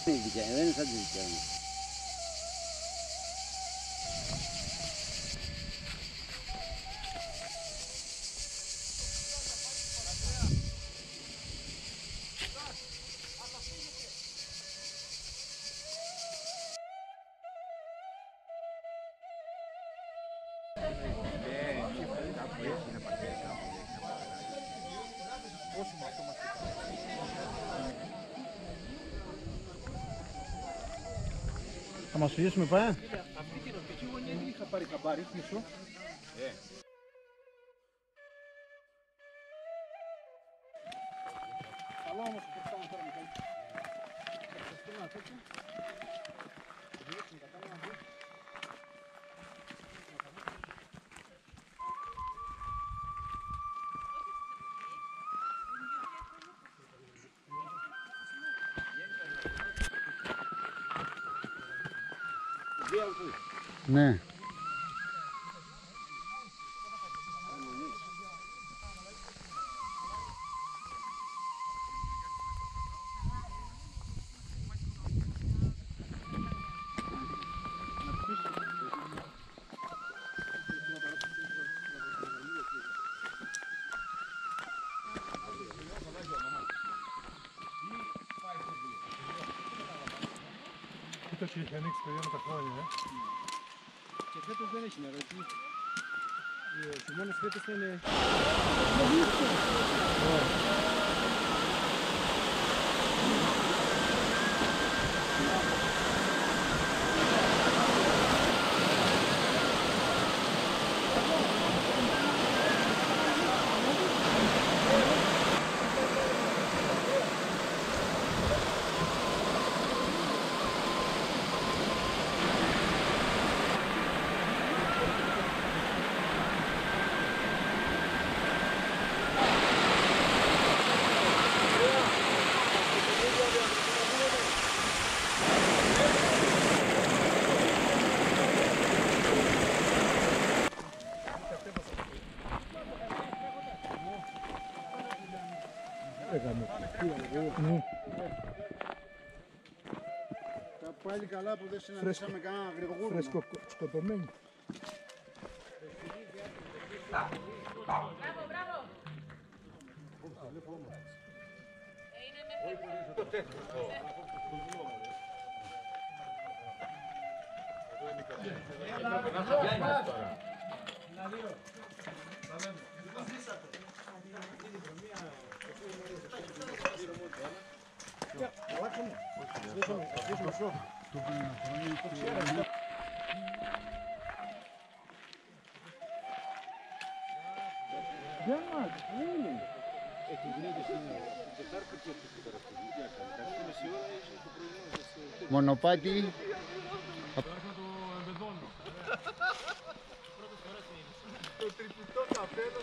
Δεν είναι σαν τη δικιά μου. Θα μας φυγήσουμε πάει. Αυτή την οπτική γωνία δεν είχα πάρει καμπάρι, μισό. Καλό όμως που φτάνουν τώρα Μιχάλη. Θα στείλω ένα τέτοιο. Ναι. Κοίταξε, έχει ανοίξει παιδιά με τα χρόνια, Και φέτος δεν έχει νερό, έτσι. Ο χειμώνας φέτος θα είναι... Πάλι καλά που δεν συναντήσαμε κανένα γρηγούρνο. Φρέσκο σκοτωμένη. Μπράβο, μπράβο. Είναι μέχρι το τέτοιο. Μονοπάτι. Το τρυπητό καπέλο.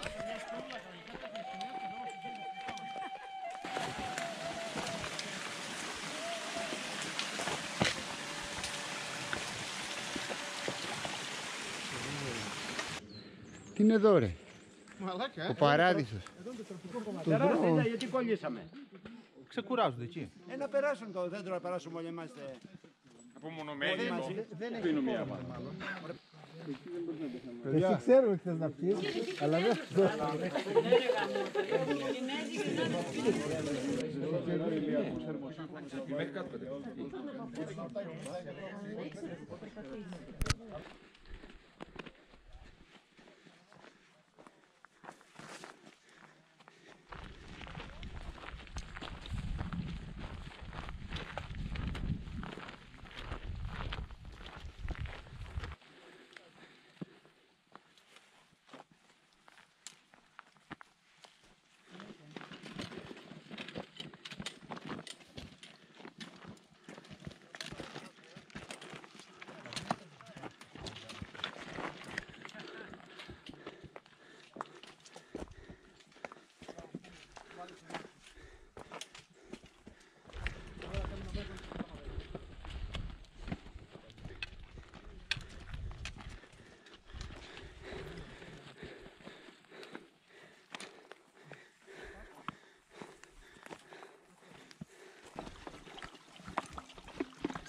Τι είναι εδώ ρε. Μαλάκα, Ο παράδεισος. Περάστε, γιατί κολλήσαμε. ξεκουράζονται εκεί. Να περάσουν το δέντρο, να περάσουμε όλοι είμαστε. Απομονωμένοι. Δεν έχει μία μάλλον. Εσύ ξέρω ότι θες να πιείς, αλλά δεν ξέρω.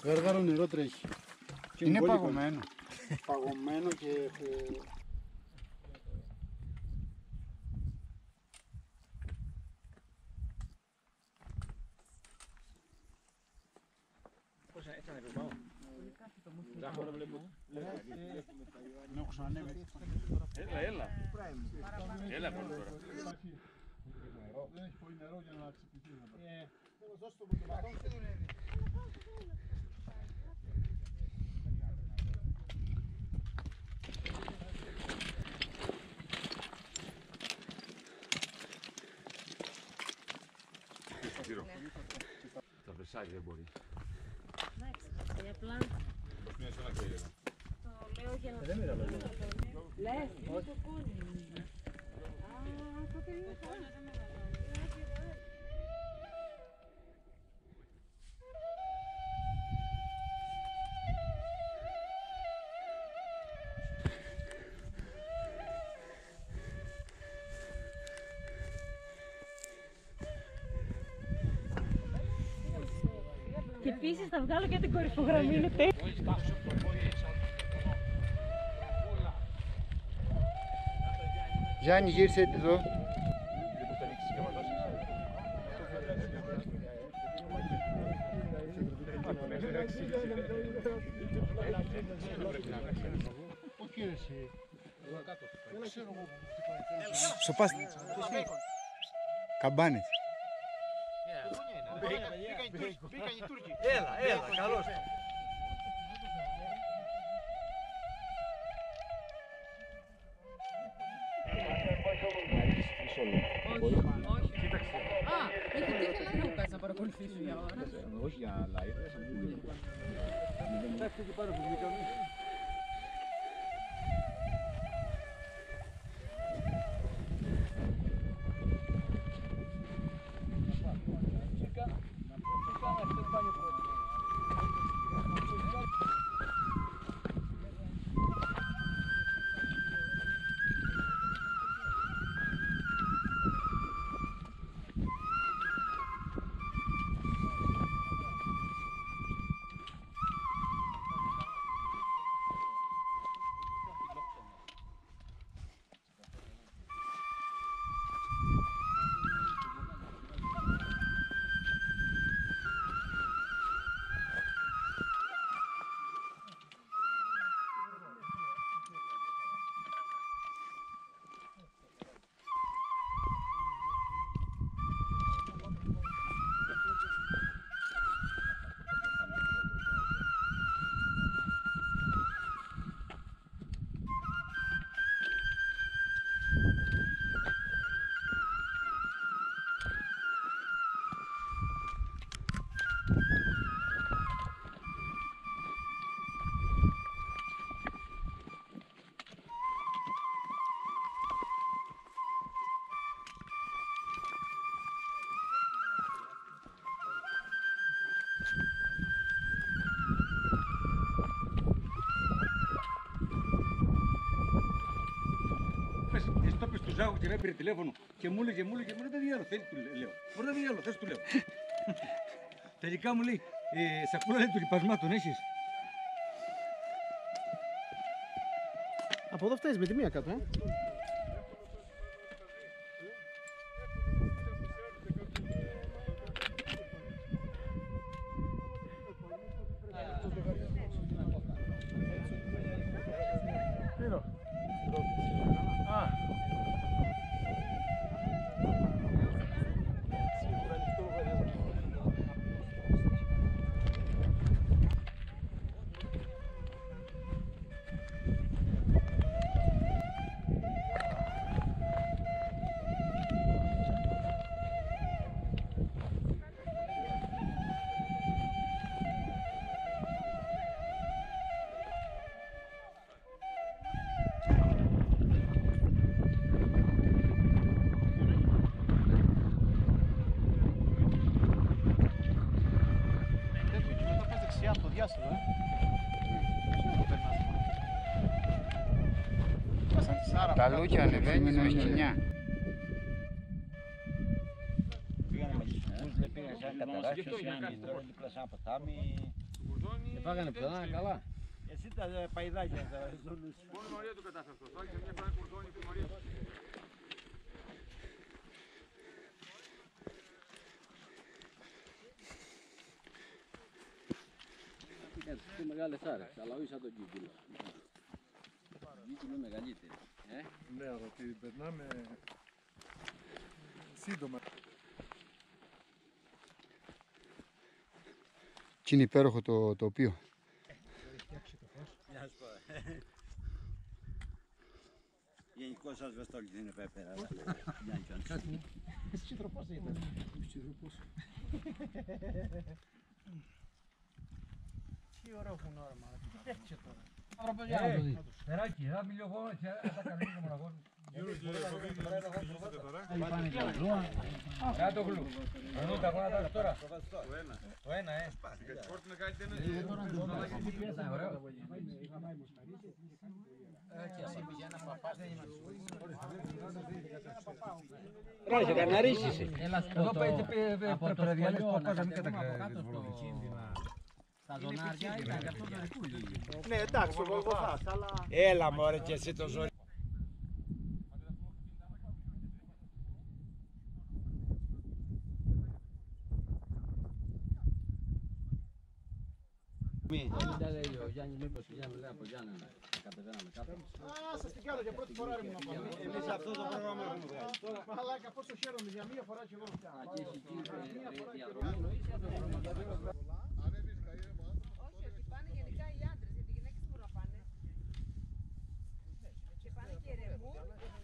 Γαργάρο νερό τρέχει. Είναι παγωμένο. Παγωμένο και... Δεν έχω ξανανέβει. Έλα. Έλα πολύ τώρα. Δεν έχει πολύ νερό για να ξυπνηθεί. Θα βρεσάει, δεν μπορεί. Εντάξει, απλά το λέω για να... Λες, όχι. Τότε είναι καλά. Και επίσης θα βγάλω και την κορυφογραμμή, είναι τέλειο. Γιάννη, γύρισε εδώ. Σοπάστε. Καμπάνες. Μπήκαν οι Τούρκοι. Έλα, καλώς. Όχι. Α, έχει τύχει να είναι να παρακολουθήσω για ώρα. Όχι για live. Εντάξει, εκεί πάνω που βγήκαμε. Το πες του Ζάχου και με πήρε τηλέφωνο και μου έλεγε, μου δεν δει άλλο, θέλει, του λέω. Μπορεί να δει άλλο, θες του λέω. Τελικά μου λέει, σακούλα του λιπασμάτων έχεις. Από εδώ φτάσεις με τη μία κάτω, Τα λούκια ανεβαίνεις με σκηνιά. Πήγανε με τους κούζλε, πήγανε σαν καταράξιος, πήγανε δίπλα σαν ποτάμι. Φάγανε πτηνά καλά. Εσύ τα παϊδάκια θα ζώνεις. Μόνο η Μαρία του κατάφερε αυτό. Το άρχισε μια φορά κουρδόνι και η Μαρία. Είναι μεγάλες άρες, αλλά όχι σαν τον κύκυλο. Η κύκυλο είναι μεγαλύτερη. Ναι, αλλά την περνάμε σύντομα. Τι είναι υπέροχο το τοπίο. Γενικώς ασβεστόλοι δεν είναι πέρα. Εσύ τροπός ήταν. Τι ωραίο φουνόρμα. Τι πέφτει τώρα. Περάκι, θα μιλήσω εγώ και θα καλύψω μοναχός. Κάτω γλου. Εδώ τα γόνατα τώρα. Το ένα, Πόρτινε κάτι δεν Ράζε, καναρίσεις. εδώ πρέπει να διαλύσεις παπάς να μην κατακρίνεις. Τα ζωνάρια ήταν γι' αυτό το ρεκούλι. Ναι, εντάξει, εγώ βοηθάς, αλλά... Έλα μωρέ και εσύ το ζόρι. Ο Γιάννη μήπως πηγαίνουμε λέει από Γιάννη να κατεβαίναμε κάτω. Α, σας την κάνω για πρώτη φορά ήμουν από εδώ. Εμείς αυτό το πρόγραμμα έχουμε βγάλει. Μαλάκα, πόσο χαίρομαι για μία φορά και εγώ φτιάχνω. Και εσύ εκεί διαδρομή νοείς για το Όχι, ότι πάνε γενικά οι άντρες, γιατί οι γυναίκες μπορούν να πάνε. Και πάνε και ρεμούν.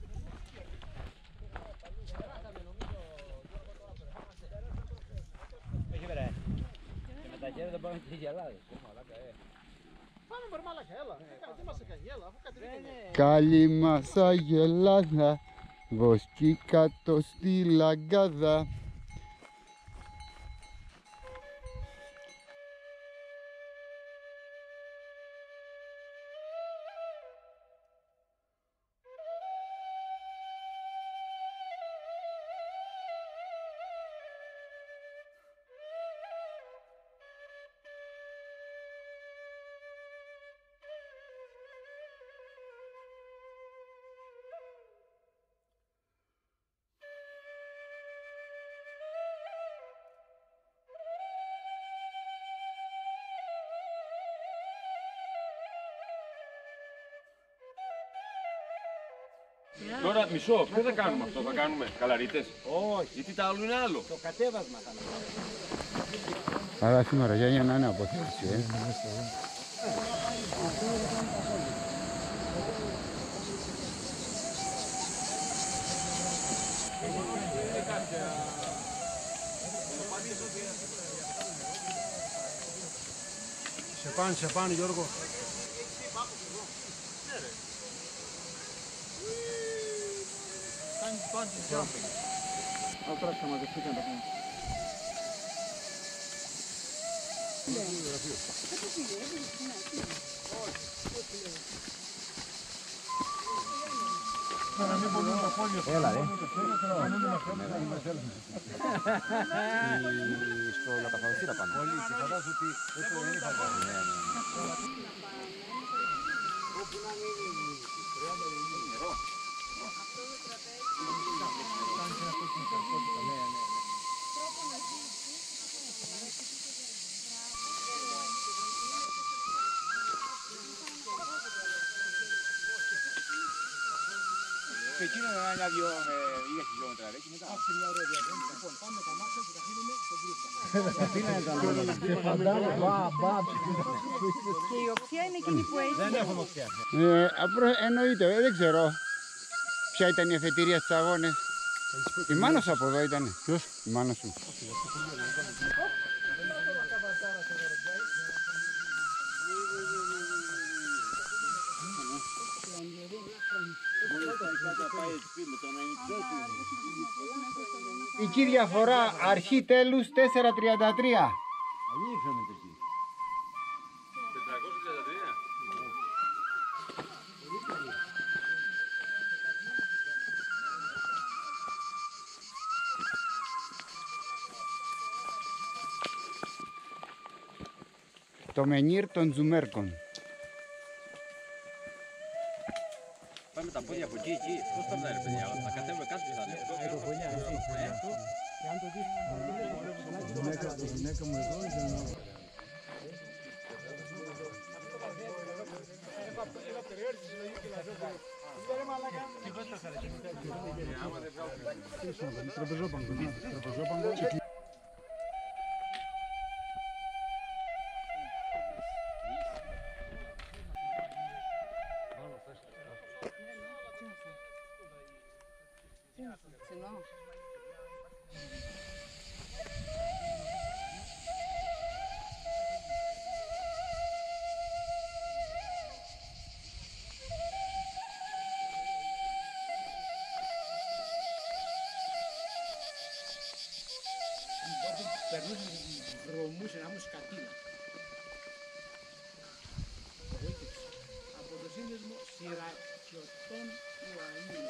Όχι βρε. Και με τα χέρια δεν πάμε και γελάδες. Πάμε μωρέ μαλάκα, έλα. Τι μας έκανε, έλα, αφού κατεβήκαμε. Καλή μας αγελάδα, βοσκή κάτω στη λαγκάδα. Τώρα μισό, ποιο θα κάνουμε αυτό, θα κάνουμε καλαρίτες. Όχι. Γιατί τα άλλο είναι άλλο. Το κατέβασμα θα είναι. Αλλά σήμερα για να είναι αποθέωση, Σε πάνε Γιώργο. Τώρα ξαμαζευτήκαν τα πράγματα. Έλα ρε. Στο λαταφαδευτήρα πάνε. Πολύ, και φαντάζομαι ότι έτσι δεν είναι φαντάζομαι. Όπου να μείνει. Νερό. Αυτό το τραπέζι. Τρόπο να ζήσει. Και εκείνο είναι ένα-δυο λίγα χιλιόμετρα, ρε, και μετά. Μια ωραία διαδρομή. Λοιπόν, πάμε τα μάτια και τα αφήνουμε στον Κρίστα. Και η οξιά είναι εκείνη που έχει. Δεν έχουμε οξιά. Εννοείται, δεν ξέρω ποια ήταν η αφετηρία στις αγώνες. Η μάνα σου από εδώ ήταν. Ποιος? Η μάνα σου. Εκεί διαφορά αρχή τέλους 4.33. Αλλή φαίνεται εκεί. 433. Το μενίρ των Tzoumerkon. Πάμε τα πόδια από εκεί, πώς περνάει ρε παιδιά, θα κατέβουμε κάτω και θα λέω. Αεροπολιά, έτσι. Και αν το δεις, το γυναίκα μου εδώ ήταν... Τραπεζόπαγκο. Ξενό. Περνούσε, δρομούσε να μου σκατίνα. Από το σύνδεσμο Σιρακιωτών Ουανίων.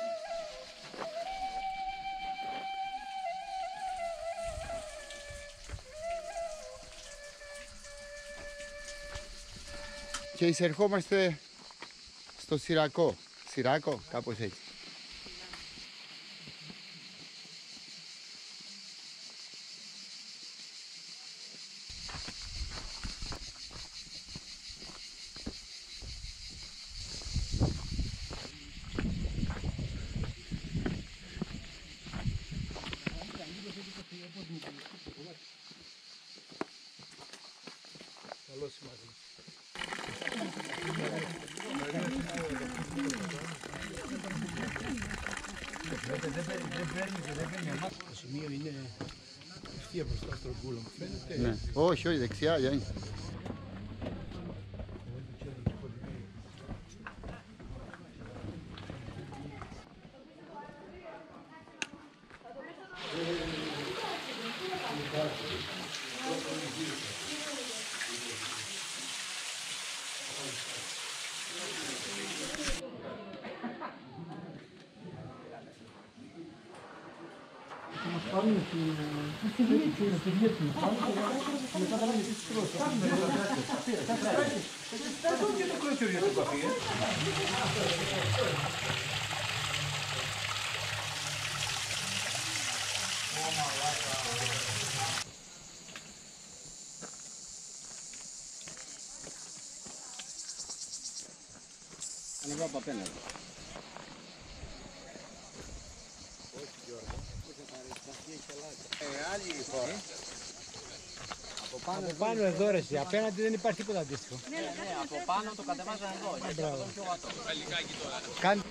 Και εισερχόμαστε στο Σιρακό. Σιράκο, κάπως έτσι. Το σημείο είναι ευθεία μπροστά στον κούλο μου φαίνεται. Ναι. Όχι, όχι, δεξιά, Γιάννη. Ανεβάω από απέναντι. Από πάνω εδώ ρε εσύ, απέναντι δεν υπάρχει τίποτα αντίστοιχο. Ναι, από πάνω το κατεβάζανε εδώ, γιατί αυτό είναι πιο βατό. Κάν...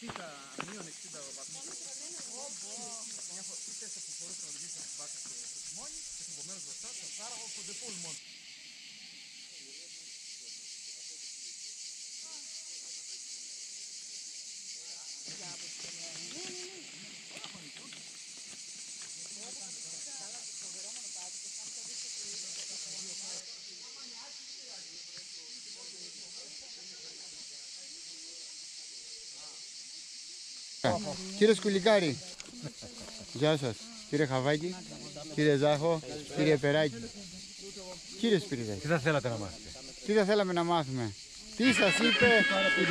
60, μείον 60 βαθμούς. Μια φορά είτε που φορούσε να οδηγήσει την μπάκα και το χειμώνι και επομένως μπροστά το Σάραγο κοντεπούλ μόνο. Κύριε Σκουλικάρη, γεια σας. Κύριε Χαβάκη, κύριε Ζάχο, κύριε Περάκη. Κύριε Σπυριδάκη. Τι θα θέλατε να μάθετε? Τι θα θέλαμε να μάθουμε? Τι σας είπε?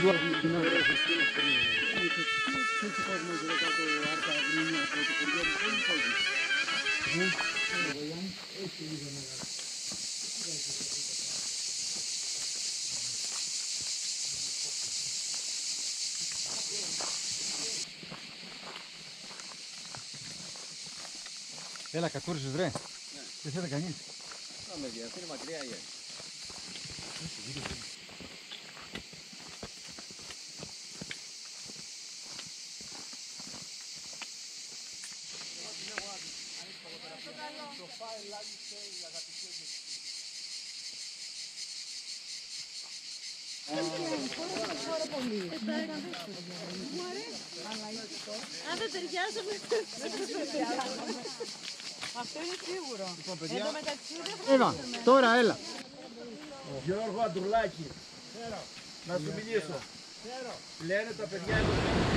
Έλα, κατούρισες ρε. Δεν θέλει κανείς. Πάμε δια, αυτή είναι μακριά για. Αν δεν ταιριάζουμε, αυτό είναι σίγουρο. Εν τω μεταξύ δεν Εύα, τώρα έλα. Γιώργο Αντρουλάκη, να σου μιλήσω. Λένε τα παιδιά εδώ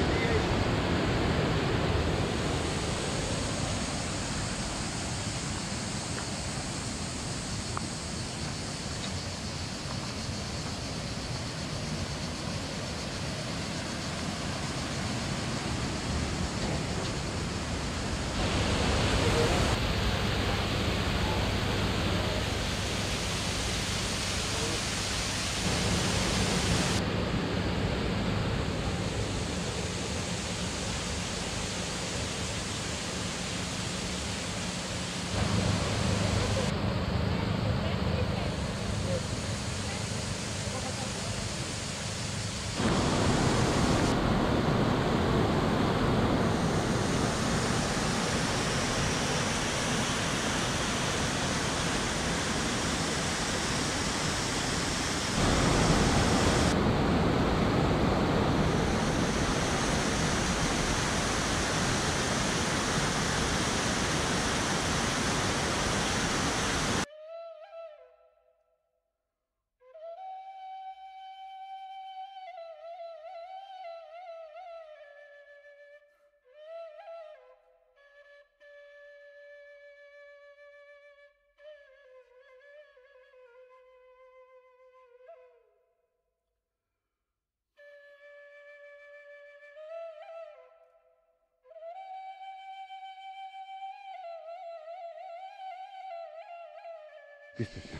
Πίστευτα.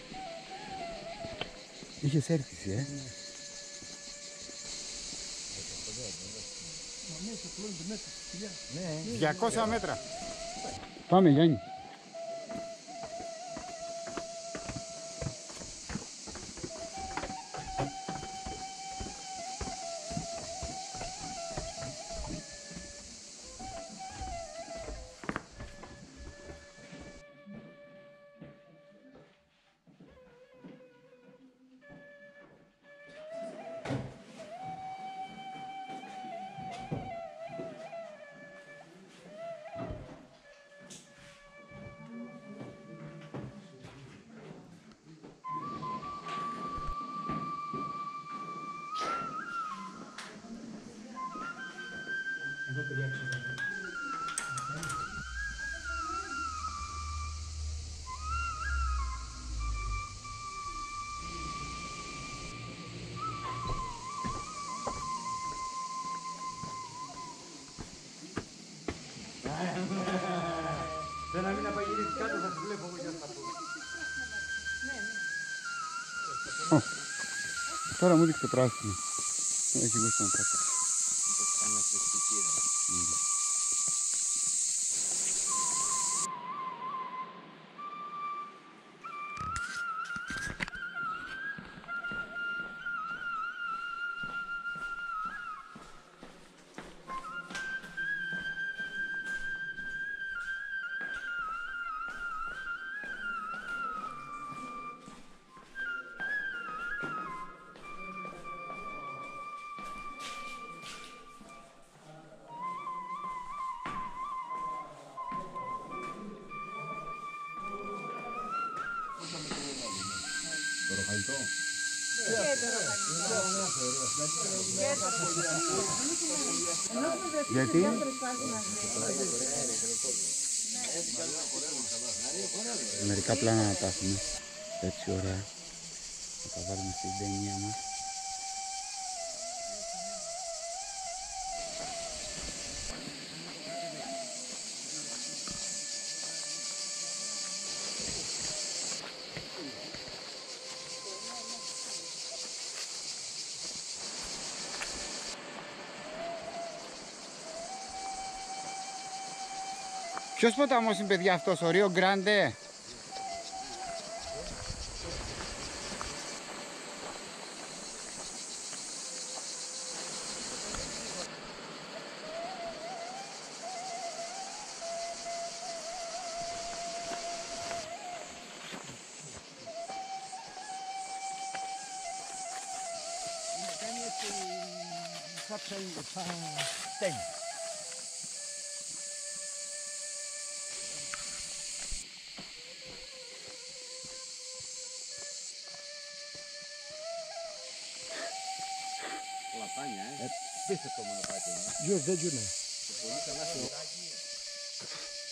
Είχες έρθει, 200 μέτρα. Πάμε, Γιάννη. Δεν να μην απαγγείλεις κάτω, θα τη βλέπω εγώ για να πω. Τώρα μου δείξε πράσινο. Έχει γούστα να πάτε. Γιατί? Μερικά πλάνα να τα έχουμε έτσι ωραία. Θα τα βάλουμε στην ταινία μας. Ποιος ποταμός είναι, παιδιά, αυτός, ο Ρίο Γκράντε? Πείστε το μονοπάτι. Γιουρ, δεν γιουρ, ναι. Πολύ καλά.